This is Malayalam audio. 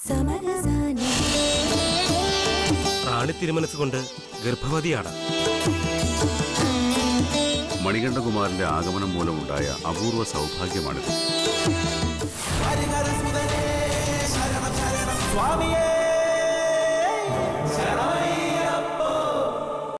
റാണി തിരുമനസ്സുകൊണ്ട് ഗർഭവതിയാണ്. മണികണ്ഠകുമാരന്റെ ആഗമനം മൂലമുണ്ടായ അപൂർവ സൗഭാഗ്യമാണിത്.